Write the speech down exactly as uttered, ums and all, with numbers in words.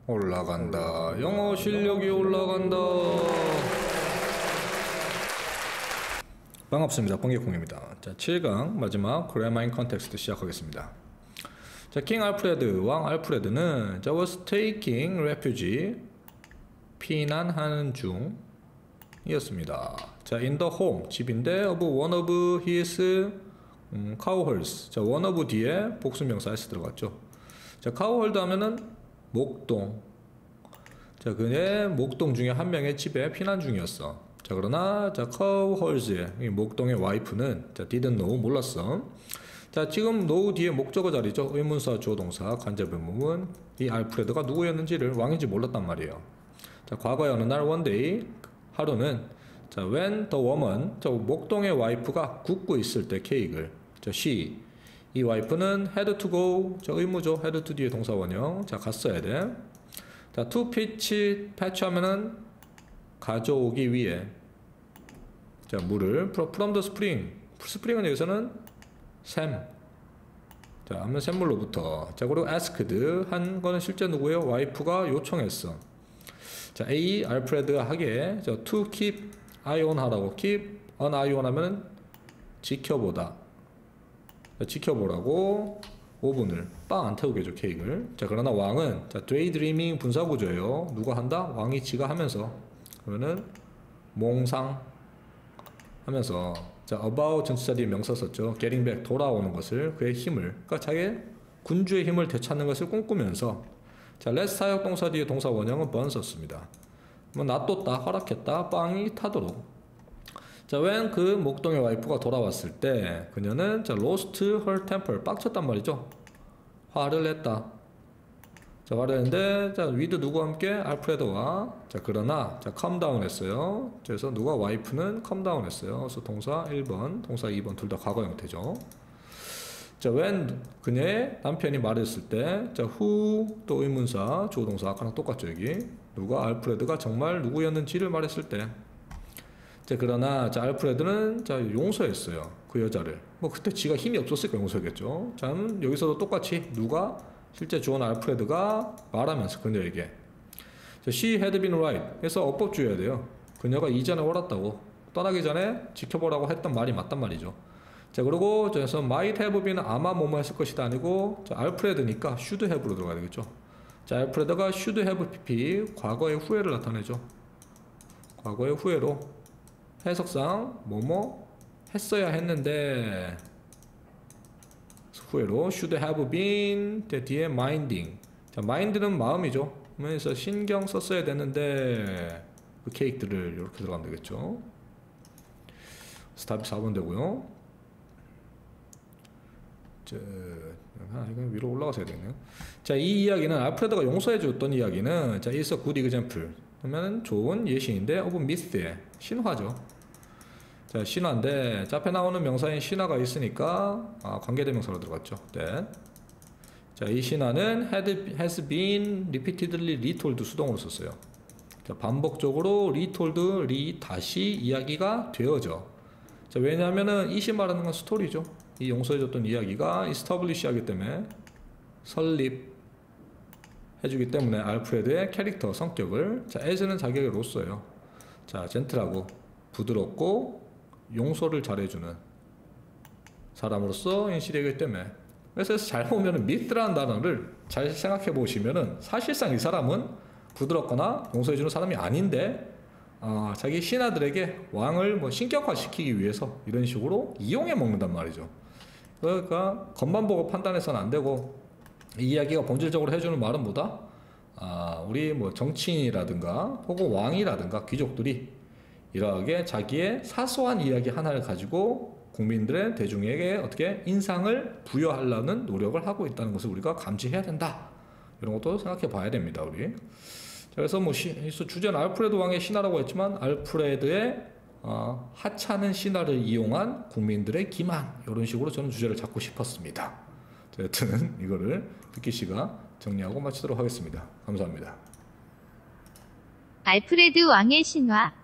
올라간다. 영어 실력이 올라간다. 반갑습니다. 번개콩입니다. 자, 칠 강 마지막 Grammar in Context 시작하겠습니다. 자, 킹 알프레드, 왕 알프레드는 자, was taking refuge, 피난하는 중이었습니다. 자, in the home, 집인데 of one of his 음, cowherds. 자, one of 뒤에 복수명사 s 들어갔죠. 자, cowherd 하면은 목동. 자, 그의 목동 중에 한 명의 집에 피난 중이었어. 자, 그러나 자, cowherds의 목동의 와이프는 자, didn't know, 몰랐어. 자, 지금 know 뒤에 목적어 자리죠. 의문사, 주어, 동사, 간접 의문문. 이 알프레드가 누구였는지를 왕인지 몰랐단 말이에요. 자, 과거의 어느 날 one day, 하루는 자, when the woman, 자, 목동의 와이프가 굽고 있을 때 케이크를, 자, she, 이 와이프는 had to go, 자, 의무죠. had to 뒤에 동사 원형. 자, 갔어야 돼. 자, to pitch, patch 하면은 가져오기 위해. 자, 물을 from the spring. 스프링은 여기서는 샘. 자, 하면 샘물로부터. 자, 그리고 asked 한 거는 실제 누구예요? 와이프가 요청했어. 자, A, 알프레드가 하게. 자, to keep eye on 하라고. keep an eye on 하면은 지켜보다. 자, 지켜보라고 오븐을 빵 안 태우게 해줘, 케이크를. 자, 그러나 왕은 자, daydreaming 분사구조예요. 누가 한다? 왕이 지가 하면서. 그러면은 몽상 하면서 자, about 전치사 뒤에 명사 썼죠. getting back, 돌아오는 것을, 그의 힘을, 그러니까 자기 군주의 힘을 되찾는 것을 꿈꾸면서. 자, let 사역 동사 뒤에 동사 원형은 burn 썼습니다. 뭐 놔뒀다, 허락했다, 빵이 타도록. 자, when 그 목동의 와이프가 돌아왔을 때 그녀는 자, lost her temper, 빡쳤단 말이죠. 화를 냈다. 자, 화를 냈는데 자, with 누구와 함께? 알프레드와. 자, 그러나 자, calm down 했어요. 그래서 누가? 와이프는 calm down 했어요. 그래서 동사 일 번, 동사 이 번 둘 다 과거 형태죠. 자, when 그녀의 남편이 말했을 때 자, who 또 의문사, 주어 동사 아까랑 똑같죠, 여기. 누가? 알프레드가 정말 누구였는지를 말했을 때. 자, 그러나 자, 알프레드는 자, 용서했어요. 그 여자를. 뭐 그때 지가 힘이 없었으니까 용서했겠죠. 자, 여기서도 똑같이 누가? 실제 주어는 알프레드가 말하면서 그녀에게. 자, she had been right. 그래서 어법주의해야 돼요. 그녀가 이전에 옳았다고. 떠나기 전에 지켜보라고 했던 말이 맞단 말이죠. 자, 그리고 그래서 might have been 아마 뭐뭐 했을 것이다 아니고 자, 알프레드니까 should have로 들어가야 되겠죠. 자, 알프레드가 should have pp 과거의 후회를 나타내죠. 과거의 후회로 해석상 뭐뭐 했어야 했는데 후회로 should have been 뒤에 minding. 자, mind는 마음이죠. 그래서 신경 썼어야 됐는데 그 케이크들을 이렇게 들어가면 되겠죠. 스탑이 사 번 되고요. 자, 아, 이건 위로 올라가서 해야 되겠네요. 자, 이 이야기는 알프레드가 용서해 줬던 이야기는 자, is a good example. 그러면 좋은 예시인데 of myth의 신화죠. 자, 신화인데 자, 앞에 나오는 명사인 신화가 있으니까 아, 관계대명사로 들어갔죠. 네. 자, 이 신화는 had, has been repeatedly retold 수동으로 썼어요. 자, 반복적으로 retold, re 다시 이야기가 되어져. 자, 왜냐하면은 이 시 말하는 건 스토리죠. 이 용서해줬던 이야기가 establish 하기 때문에 설립 해주기 때문에 알프레드의 캐릭터 성격을 자, as는 자격의 로서예요. 자, 젠틀하고 부드럽고 용서를 잘해주는 사람으로서 인식되기 때문에. 그래서 잘 보면은 myth라는 단어를 잘 생각해 보시면은 사실상 이 사람은 부드럽거나 용서해주는 사람이 아닌데 어, 자기 신하들에게 왕을 뭐 신격화시키기 위해서 이런 식으로 이용해 먹는단 말이죠. 그러니까 겉만 보고 판단해서는 안 되고 이 이야기가 본질적으로 해주는 말은 뭐다? 아, 우리 뭐 정치인이라든가 혹은 왕이라든가 귀족들이 이러하게 자기의 사소한 이야기 하나를 가지고 국민들의 대중에게 어떻게 인상을 부여하려는 노력을 하고 있다는 것을 우리가 감지해야 된다. 이런 것도 생각해 봐야 됩니다, 우리. 자, 그래서 뭐 시, 주제는 알프레드 왕의 신화라고 했지만 알프레드의 어, 하찮은 신화를 이용한 국민들의 기만, 이런 식으로 저는 주제를 잡고 싶었습니다. 자, 여튼 이거를 뷰키 씨가 정리하고 마치도록 하겠습니다. 감사합니다. 알프레드 왕의 신화